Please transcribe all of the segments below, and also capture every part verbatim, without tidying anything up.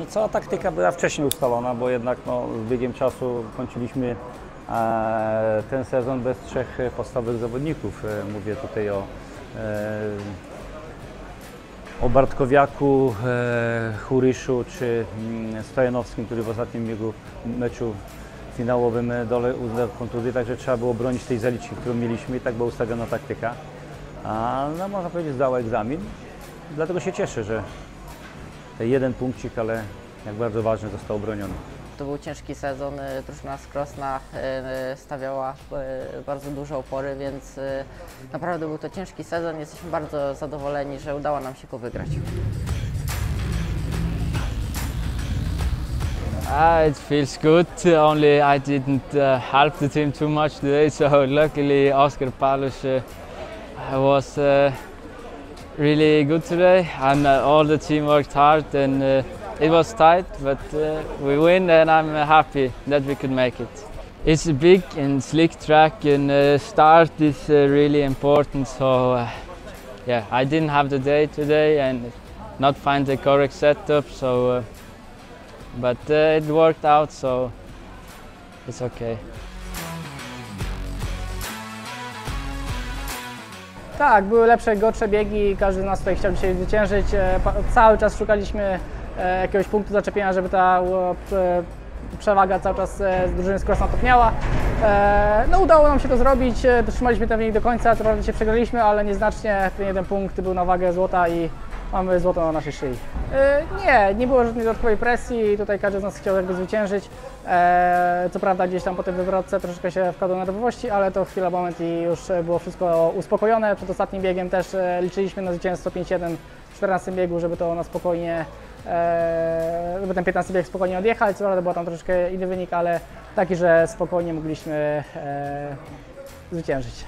No, cała taktyka była wcześniej ustalona, bo jednak no, z biegiem czasu kończyliśmy e, ten sezon bez trzech podstawowych zawodników. E, mówię tutaj o, e, o Bartkowiaku, e, Huryszu czy mm, Stojanowskim, który w ostatnim biegu meczu finałowym dole uznał kontuzję, także trzeba było bronić tej zaliczki, którą mieliśmy i tak była ustawiona taktyka. A no, można powiedzieć, zdała egzamin. Dlatego się cieszę, że ten jeden punkcik, ale jak bardzo ważny, został obroniony. To był ciężki sezon, drużyna z Krosna stawiała bardzo duże opory, więc naprawdę był to ciężki sezon. Jesteśmy bardzo zadowoleni, że udało nam się go wygrać. Uh, it feels good, only I didn't uh, help the team too much today, so luckily Oscar Paulus uh, was uh, really good today, and uh, all the team worked hard, and uh, it was tight, but uh, we win, and I'm happy that we could make it. It's a big and slick track, and uh, start is uh, really important, so uh, yeah, I didn't have the day today and not find the correct setup, so uh, but uh, it worked out, so it's okay. Tak, były lepsze, gorsze biegi, każdy z nas tutaj chciał dzisiaj zwyciężyć. Cały czas szukaliśmy jakiegoś punktu zaczepienia, żeby ta przewaga cały czas z drużyny z Krosna topniała. No, udało nam się to zrobić, dotrzymaliśmy ten wynik do końca, co prawda się przegraliśmy, ale nieznacznie. Ten jeden punkt był na wagę złota i mamy złoto na naszej szyi. Nie, nie było żadnej dodatkowej presji, tutaj każdy z nas chciał jakby zwyciężyć. Co prawda gdzieś tam po tej wywrotce troszeczkę się wkładło nerwowości, ale to chwila, moment i już było wszystko uspokojone. Przed ostatnim biegiem też liczyliśmy na zwycięstwo pięć jeden w czternastym biegu, żeby to na spokojnie, żeby ten piętnasty bieg spokojnie odjechać. Co prawda był tam troszeczkę inny wynik, ale taki, że spokojnie mogliśmy zwyciężyć.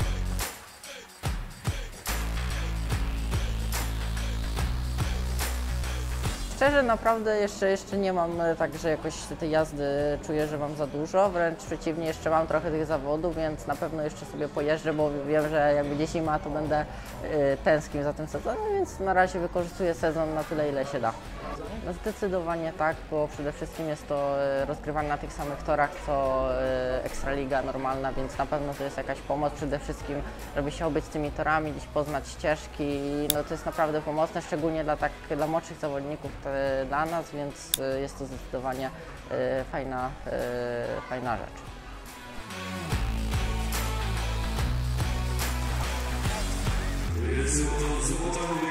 Szczerze, naprawdę jeszcze, jeszcze nie mam tak, że jakoś tej jazdy czuję, że mam za dużo, wręcz przeciwnie, jeszcze mam trochę tych zawodów, więc na pewno jeszcze sobie pojeżdżę, bo wiem, że jak będzie zima, to będę y, tęsknił za tym sezonem, więc na razie wykorzystuję sezon na tyle, ile się da. No zdecydowanie tak, bo przede wszystkim jest to rozgrywane na tych samych torach, co Ekstraliga normalna, więc na pewno to jest jakaś pomoc przede wszystkim, żeby się obyć z tymi torami, gdzieś poznać ścieżki. No to jest naprawdę pomocne, szczególnie dla, tak, dla młodszych zawodników, dla nas, więc jest to zdecydowanie fajna, fajna rzecz.